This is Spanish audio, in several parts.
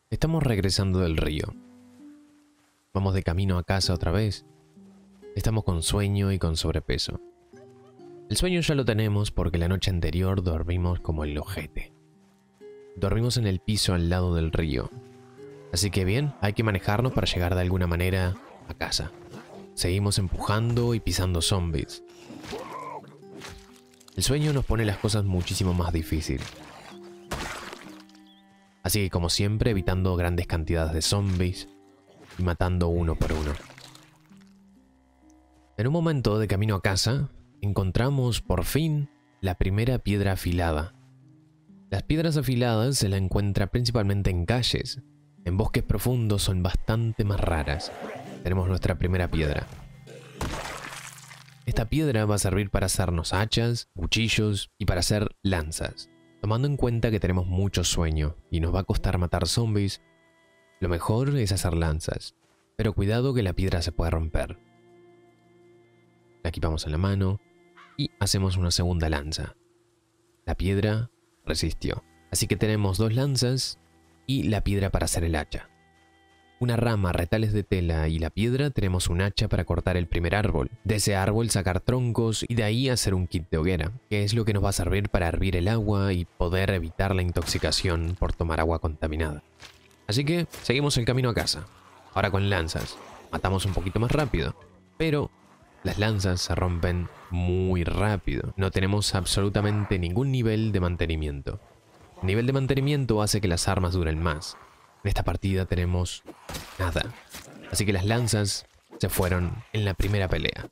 Estamos regresando del río. Vamos de camino a casa otra vez. Estamos con sueño y con sobrepeso. El sueño ya lo tenemos porque la noche anterior dormimos como el ojete. Dormimos en el piso al lado del río. Así que bien, hay que manejarnos para llegar de alguna manera a casa. Seguimos empujando y pisando zombies. El sueño nos pone las cosas muchísimo más difíciles. Así que como siempre, evitando grandes cantidades de zombies y matando uno por uno. En un momento de camino a casa, encontramos por fin la primera piedra afilada. Las piedras afiladas se las encuentra principalmente en calles. En bosques profundos son bastante más raras. Tenemos nuestra primera piedra. Esta piedra va a servir para hacernos hachas, cuchillos y para hacer lanzas. Tomando en cuenta que tenemos mucho sueño y nos va a costar matar zombies, lo mejor es hacer lanzas. Pero cuidado que la piedra se puede romper. La equipamos en la mano y hacemos una segunda lanza. La piedra resistió. Así que tenemos 2 lanzas y la piedra para hacer el hacha. Una rama, retales de tela y la piedra tenemos un hacha para cortar el primer árbol. De ese árbol sacar troncos y de ahí hacer un kit de hoguera, que es lo que nos va a servir para hervir el agua y poder evitar la intoxicación por tomar agua contaminada. Así que seguimos el camino a casa. Ahora con lanzas. Matamos un poquito más rápido, pero las lanzas se rompen muy rápido. No tenemos absolutamente ningún nivel de mantenimiento. El nivel de mantenimiento hace que las armas duren más. En esta partida tenemos nada. Así que las lanzas se fueron en la primera pelea.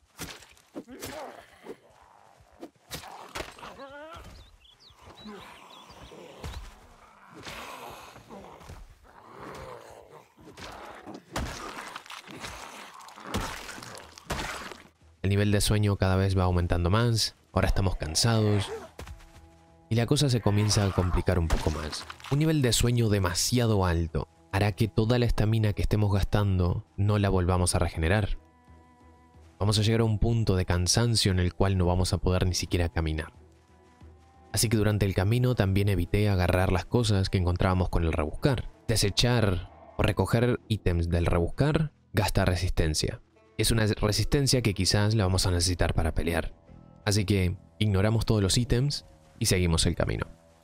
El nivel de sueño cada vez va aumentando más. Ahora estamos cansados. Y la cosa se comienza a complicar un poco más. Un nivel de sueño demasiado alto hará que toda la estamina que estemos gastando no la volvamos a regenerar. Vamos a llegar a un punto de cansancio en el cual no vamos a poder ni siquiera caminar. Así que durante el camino también evité agarrar las cosas que encontrábamos con el rebuscar. Desechar o recoger ítems del rebuscar gasta resistencia. Es una resistencia que quizás la vamos a necesitar para pelear. Así que ignoramos todos los ítems y seguimos el camino.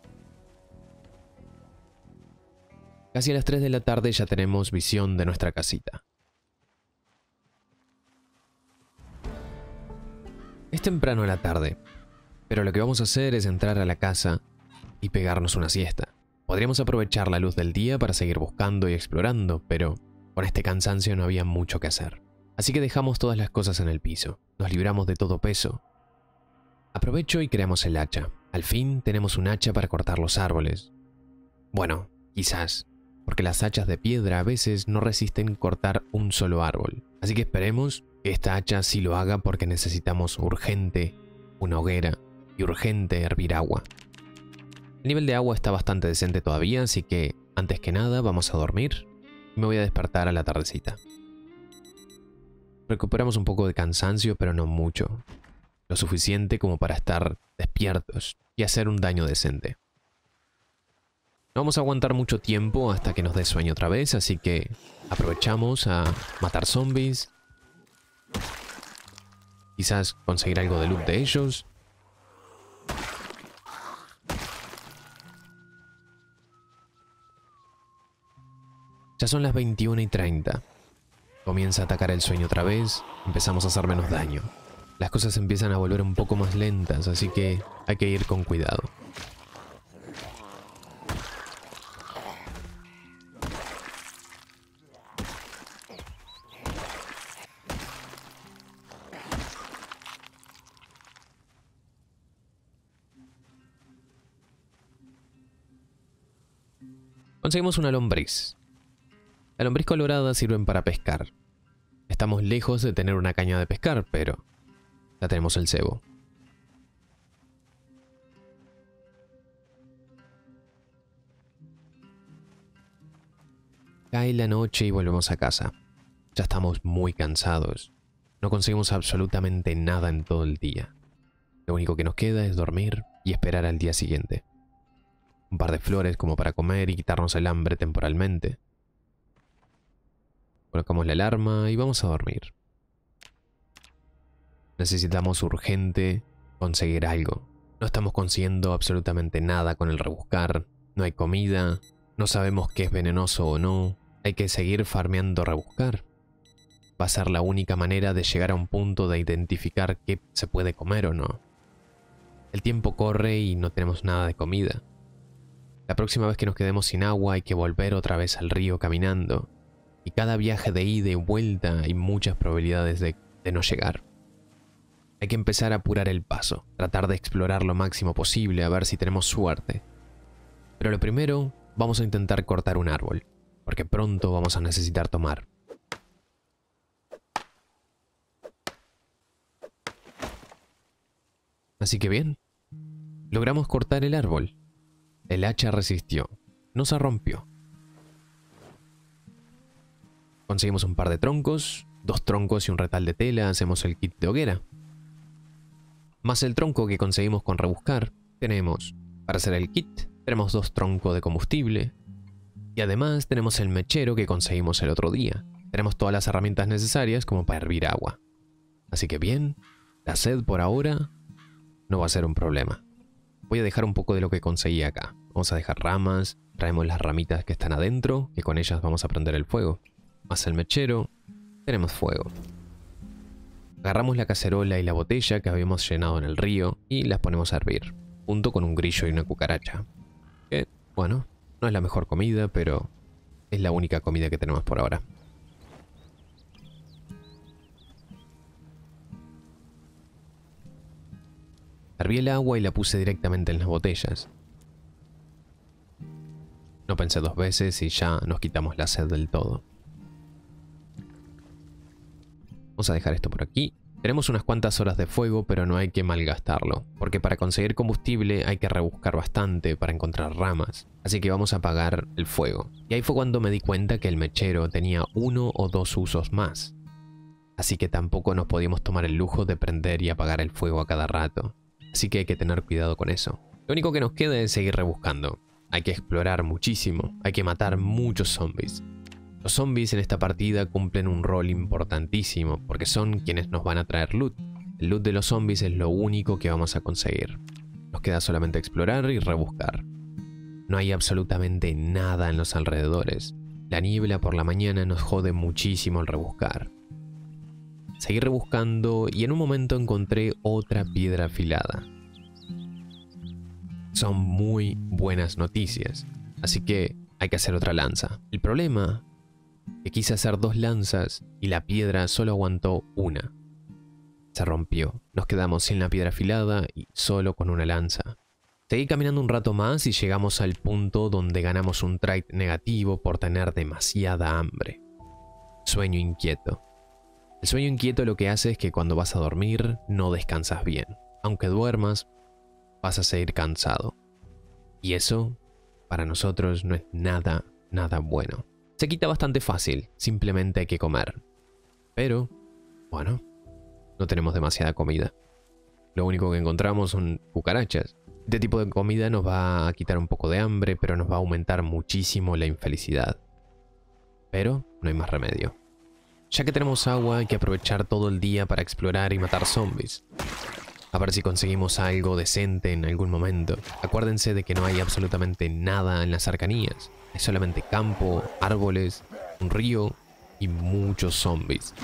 Casi a las 3 de la tarde ya tenemos visión de nuestra casita. Es temprano a la tarde, pero lo que vamos a hacer es entrar a la casa y pegarnos una siesta. Podríamos aprovechar la luz del día para seguir buscando y explorando, pero con este cansancio no había mucho que hacer. Así que dejamos todas las cosas en el piso, nos libramos de todo peso. Aprovecho y creamos el hacha. Al fin tenemos un hacha para cortar los árboles. Bueno, quizás, porque las hachas de piedra a veces no resisten cortar un solo árbol. Así que esperemos que esta hacha sí lo haga porque necesitamos urgente una hoguera y urgente hervir agua. El nivel de agua está bastante decente todavía, así que antes que nada vamos a dormir y me voy a despertar a la tardecita. Recuperamos un poco de cansancio, pero no mucho. Lo suficiente como para estar despiertos y hacer un daño decente. No vamos a aguantar mucho tiempo hasta que nos dé sueño otra vez, así que aprovechamos a matar zombies. Quizás conseguir algo de loot de ellos. Ya son las 21:30. Comienza a atacar el sueño otra vez, empezamos a hacer menos daño. Las cosas empiezan a volver un poco más lentas, así que hay que ir con cuidado. Conseguimos una lombriz. La lombriz colorada sirven para pescar. Estamos lejos de tener una caña de pescar, pero ya tenemos el cebo. Cae la noche y volvemos a casa. Ya estamos muy cansados. No conseguimos absolutamente nada en todo el día. Lo único que nos queda es dormir y esperar al día siguiente. un par de flores como para comer y quitarnos el hambre temporalmente. Colocamos la alarma y vamos a dormir. Necesitamos urgente conseguir algo. No estamos consiguiendo absolutamente nada con el rebuscar. No hay comida, no sabemos qué es venenoso o no. Hay que seguir farmeando rebuscar. Va a ser la única manera de llegar a un punto de identificar qué se puede comer o no. El tiempo corre y no tenemos nada de comida. La próxima vez que nos quedemos sin agua hay que volver otra vez al río caminando. Y cada viaje de ida y vuelta hay muchas probabilidades de no llegar. Hay que empezar a apurar el paso, tratar de explorar lo máximo posible a ver si tenemos suerte. Pero lo primero, vamos a intentar cortar un árbol, porque pronto vamos a necesitar tomar. Así que bien, logramos cortar el árbol. El hacha resistió, no se rompió. Conseguimos un par de troncos, 2 troncos y un retal de tela, hacemos el kit de hoguera. Más el tronco que conseguimos con rebuscar, tenemos, para hacer el kit, tenemos 2 troncos de combustible. Y además tenemos el mechero que conseguimos el otro día. Tenemos todas las herramientas necesarias como para hervir agua. Así que bien, la sed por ahora no va a ser un problema. Voy a dejar un poco de lo que conseguí acá. Vamos a dejar ramas, traemos las ramitas que están adentro, que con ellas vamos a prender el fuego. Más el mechero, tenemos fuego. Agarramos la cacerola y la botella que habíamos llenado en el río y las ponemos a hervir, junto con un grillo y una cucaracha. Que, bueno, no es la mejor comida, pero es la única comida que tenemos por ahora. Herví el agua y la puse directamente en las botellas. No pensé 2 veces y ya nos quitamos la sed del todo. Vamos a dejar esto por aquí. Tenemos unas cuantas horas de fuego, pero no hay que malgastarlo, porque para conseguir combustible hay que rebuscar bastante para encontrar ramas. Así que vamos a apagar el fuego. Y ahí fue cuando me di cuenta que el mechero tenía 1 o 2 usos más. Así que tampoco nos podíamos tomar el lujo de prender y apagar el fuego a cada rato. Así que hay que tener cuidado con eso. Lo único que nos queda es seguir rebuscando. Hay que explorar muchísimo, hay que matar muchos zombies. Los zombies en esta partida cumplen un rol importantísimo porque son quienes nos van a traer loot. El loot de los zombies es lo único que vamos a conseguir. Nos queda solamente explorar y rebuscar. No hay absolutamente nada en los alrededores. La niebla por la mañana nos jode muchísimo el rebuscar. Seguí rebuscando y en un momento encontré otra piedra afilada. Son muy buenas noticias, así que hay que hacer otra lanza. El problema es que quise hacer 2 lanzas y la piedra solo aguantó una. Se rompió, nos quedamos sin la piedra afilada y solo con una lanza. Seguí caminando un rato más y llegamos al punto donde ganamos un trait negativo por tener demasiada hambre. Sueño inquieto. El sueño inquieto lo que hace es que cuando vas a dormir no descansas bien. Aunque duermas, vas a seguir cansado. Y eso, para nosotros, no es nada bueno. Se quita bastante fácil, simplemente hay que comer. Pero, bueno, no tenemos demasiada comida. Lo único que encontramos son cucarachas. Este tipo de comida nos va a quitar un poco de hambre, pero nos va a aumentar muchísimo la infelicidad. Pero no hay más remedio. Ya que tenemos agua, hay que aprovechar todo el día para explorar y matar zombies. A ver si conseguimos algo decente en algún momento. Acuérdense de que no hay absolutamente nada en las cercanías. Hay solamente campo, árboles, un río y muchos zombies.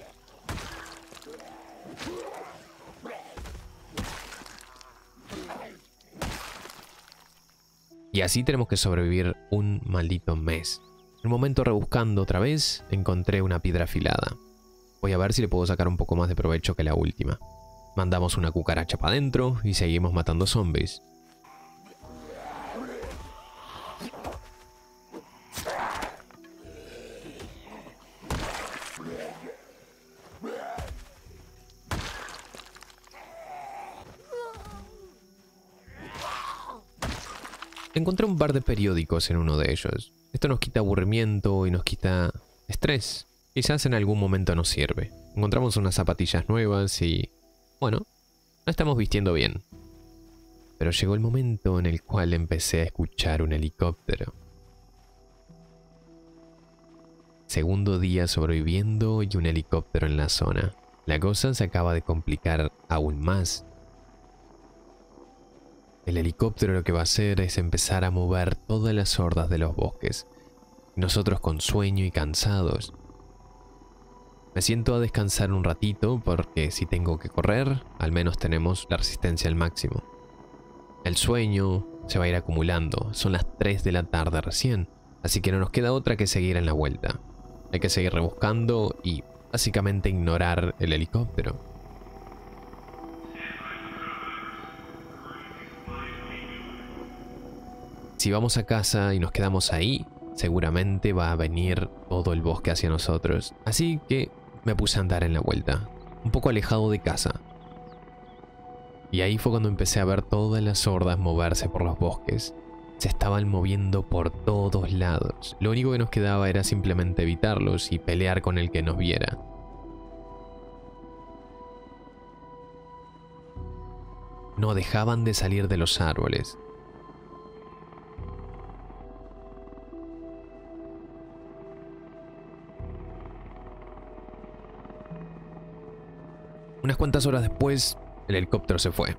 Y así tenemos que sobrevivir un maldito mes. En un momento rebuscando otra vez, encontré una piedra afilada. Voy a ver si le puedo sacar un poco más de provecho que la última. Mandamos una cucaracha para adentro y seguimos matando zombies. Encontré un par de periódicos en uno de ellos. Esto nos quita aburrimiento y nos quita estrés. Quizás en algún momento nos sirve. Encontramos unas zapatillas nuevas y... bueno, no estamos vistiendo bien. Pero llegó el momento en el cual empecé a escuchar un helicóptero. Segundo día sobreviviendo y un helicóptero en la zona. La cosa se acaba de complicar aún más. El helicóptero lo que va a hacer es empezar a mover todas las hordas de los bosques. Nosotros con sueño y cansados. Me siento a descansar un ratito porque si tengo que correr, al menos tenemos la resistencia al máximo. El sueño se va a ir acumulando, son las 3 de la tarde recién, así que no nos queda otra que seguir en la vuelta. Hay que seguir rebuscando y básicamente ignorar el helicóptero. Si vamos a casa y nos quedamos ahí, seguramente va a venir todo el bosque hacia nosotros. Así que me puse a andar en la vuelta, un poco alejado de casa. Y ahí fue cuando empecé a ver todas las hordas moverse por los bosques. Se estaban moviendo por todos lados. Lo único que nos quedaba era simplemente evitarlos y pelear con el que nos viera. No dejaban de salir de los árboles. Unas cuantas horas después, el helicóptero se fue.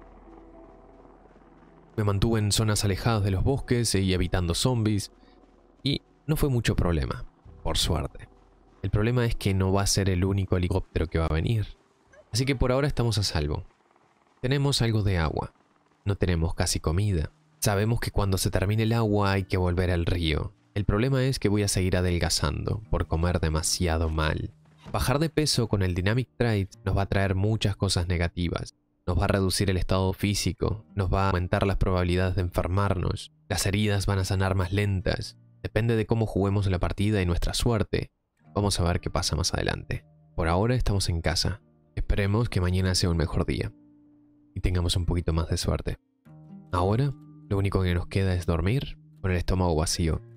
Me mantuve en zonas alejadas de los bosques, seguí evitando zombies y no fue mucho problema, por suerte. El problema es que no va a ser el único helicóptero que va a venir. Así que por ahora estamos a salvo. Tenemos algo de agua, no tenemos casi comida. Sabemos que cuando se termine el agua hay que volver al río. El problema es que voy a seguir adelgazando por comer demasiado mal. Bajar de peso con el Dynamic Trade nos va a traer muchas cosas negativas. Nos va a reducir el estado físico, nos va a aumentar las probabilidades de enfermarnos, las heridas van a sanar más lentas. Depende de cómo juguemos la partida y nuestra suerte. Vamos a ver qué pasa más adelante. Por ahora estamos en casa. Esperemos que mañana sea un mejor día y tengamos un poquito más de suerte. Ahora, lo único que nos queda es dormir con el estómago vacío.